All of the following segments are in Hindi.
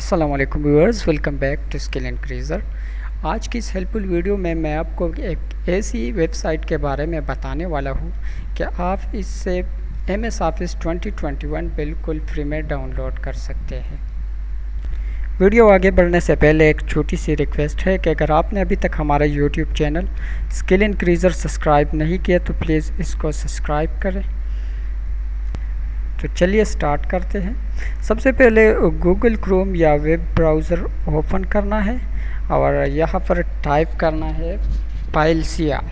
अस्सलाम वालेकुम viewers, welcome back to skill increaser. आज की इस हेल्पफुल वीडियो में मैं आपको एक ऐसी वेबसाइट के बारे में बताने वाला हूँ कि आप इससे MS ऑफिस 2021 बिल्कुल फ्री में डाउनलोड कर सकते हैं। वीडियो आगे बढ़ने से पहले एक छोटी सी रिक्वेस्ट है कि अगर आपने अभी तक हमारा YouTube channel skill increaser subscribe नहीं किया तो प्लीज़ इसको सब्सक्राइब करें। तो चलिए स्टार्ट करते हैं। सबसे पहले गूगल क्रोम या वेब ब्राउज़र ओपन करना है और यहाँ पर टाइप करना है PyLCR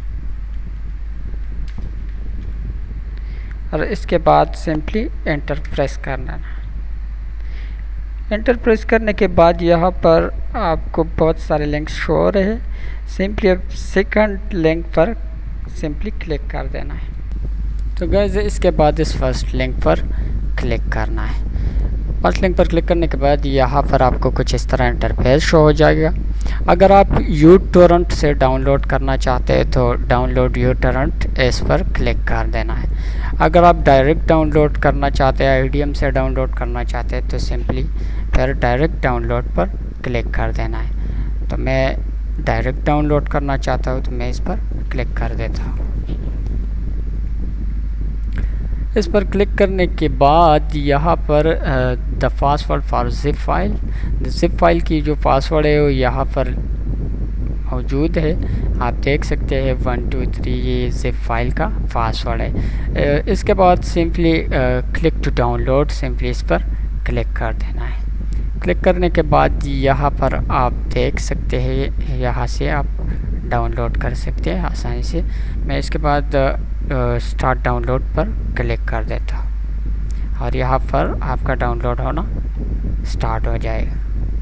और इसके बाद सिंपली एंटर प्रेस करना है। एंटर प्रेस करने के बाद यहाँ पर आपको बहुत सारे लिंक्स शो हो रहे हैं। सिंपली अब सेकंड लिंक पर सिंपली क्लिक कर देना है। तो गाइस इसके बाद इस फर्स्ट लिंक पर क्लिक करना है। फर्स्ट लिंक पर क्लिक करने के बाद यहाँ पर आपको कुछ इस तरह इंटरफेस शो हो जाएगा। अगर आप uTorrent से डाउनलोड करना चाहते हैं तो डाउनलोड uTorrent इस पर क्लिक कर देना है। अगर आप डायरेक्ट डाउनलोड करना चाहते हैं, IDM से डाउनलोड करना चाहते हैं तो सिंपली फिर डायरेक्ट डाउनलोड पर क्लिक कर देना है। तो मैं डायरेक्ट डाउनलोड करना चाहता हूँ तो मैं इस पर क्लिक कर देता हूँ। इस पर क्लिक करने के बाद यहाँ पर the password for zip file, zip file की जो पासवर्ड है वो यहाँ पर मौजूद है। आप देख सकते हैं 1 2 3 ये ज़िप फाइल का पासवर्ड है। इसके बाद simply click to download, simply इस पर क्लिक कर देना है। क्लिक करने के बाद यहाँ पर आप देख सकते हैं, यहाँ से आप डाउनलोड कर सकते हैं आसानी से। मैं इसके बाद स्टार्ट डाउनलोड पर क्लिक कर देता हूँ और यहाँ पर आपका डाउनलोड होना स्टार्ट हो जाएगा।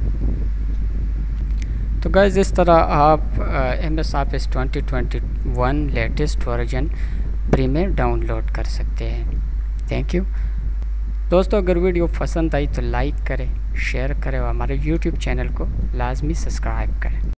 तो गाइस इस तरह आप MS office 2021 latest version free में डाउनलोड कर सकते हैं। थैंक यू दोस्तों। अगर वीडियो पसंद आई तो लाइक करें, शेयर करें और हमारे YouTube चैनल को लाजमी सब्सक्राइब करें।